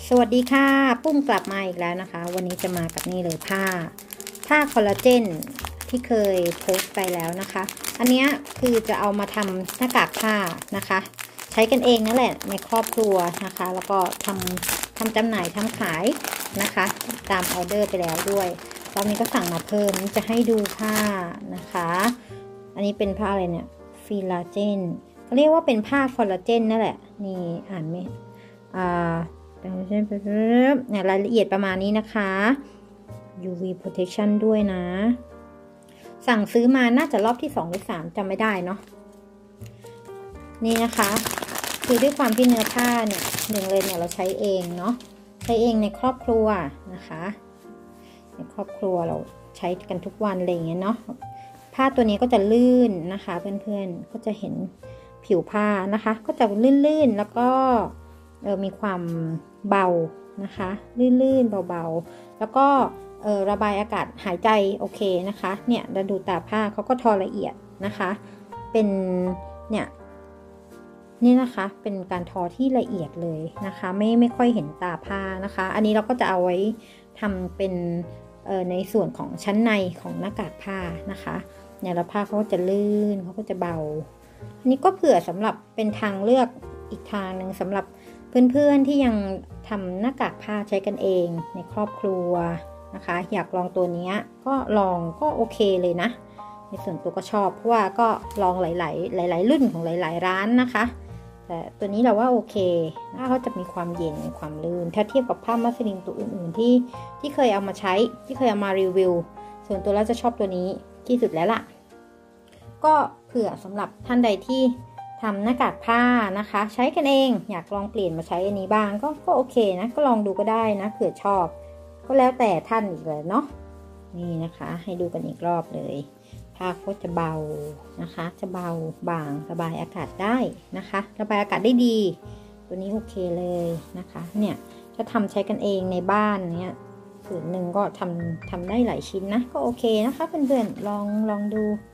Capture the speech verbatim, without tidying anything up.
สวัสดีค่ะปุ้มกลับมาอีกแล้วนะคะวันนี้จะมากับนี่เลยผ้าผ้าคอลลาเจนที่เคยโพสต์ไปแล้วนะคะอันนี้คือจะเอามาทำหน้ากากผ้านะคะใช้กันเองนั่นแหละในครอบครัวนะคะแล้วก็ทำทำจำหน่ายทำขายนะคะตามออเดอร์ไปแล้วด้วยตอนนี้ก็สั่งมาเพิ่มจะให้ดูผ้านะคะอันนี้เป็นผ้าอะไรเนี่ยฟิลาเจนเขาเรียกว่าเป็นผ้าคอลลาเจนนั่นแหละนี่อ่านไม่อ่าเนี่ยรายละเอียดประมาณนี้นะคะ ยู วี protection ด้วยนะสั่งซื้อมาน่าจะรอบที่สองหรือสามจำไม่ได้เนาะนี่นะคะคือด้วยความที่เนื้อผ้าเนี่ยหนึ่งเลยเนี่ยเราใช้เองเนาะใช้เองในครอบครัวนะคะในครอบครัวเราใช้กันทุกวันอะไรอย่างเงี้ยเนาะผ้าตัวนี้ก็จะลื่นนะคะเพื่อนๆก็จะเห็นผิวผ้านะคะก็จะลื่นๆแล้วก็เออมีความเบานะคะลื่นๆเบาๆแล้วก็เออระบายอากาศหายใจโอเคนะคะเนี่ยเราดูตาผ้าเขาก็ทอละเอียดนะคะเป็นเนี่ยนี่นะคะเป็นการทอที่ละเอียดเลยนะคะไม่ไม่ค่อยเห็นตาผ้านะคะอันนี้เราก็จะเอาไว้ทำเป็นเออในส่วนของชั้นในของหน้ากากผ้านะคะเนี่ยแล้วผ้าเขาก็จะลื่นเขาก็จะเบาอันนี้ก็เผื่อสำหรับเป็นทางเลือกอีกทางหนึ่งสำหรับเพื่อนๆที่ยังทำหน้ากากผ้าใช้กันเองในครอบครัวนะคะอยากลองตัวนี้ก็ลองก็โอเคเลยนะในส่วนตัวก็ชอบเพราะว่าก็ลองหลายๆหลายๆรุ่นของหลายๆร้านนะคะแต่ตัวนี้เราว่าโอเคผ้าเขาจะมีความเย็นมีความลื่นถ้าเทียบกับผ้ามัสลินตัวอื่นๆที่ที่เคยเอามาใช้ที่เคยเอามารีวิวส่วนตัวเราจะชอบตัวนี้ที่สุดแล้วล่ะก็เผื่อสำหรับท่านใดที่ทำหน้ากากผ้านะคะใช้กันเองอยากลองเปลี่ยนมาใช้อันนี้บ้างก็ก็โอเคนะก็ลองดูก็ได้นะเผื่อชอบก็แล้วแต่ท่านอีกเลยเนาะนี่นะคะให้ดูกันอีกรอบเลยผ้าก็จะเบานะคะจะเบาบางระบายอากาศได้นะคะระบายอากาศได้ดีตัวนี้โอเคเลยนะคะเนี่ยถ้าทำใช้กันเองในบ้านเนี่ยผืนหนึ่งก็ทำทำได้หลายชิ้นนะก็โอเคนะคะเพื่อนๆลองลองดู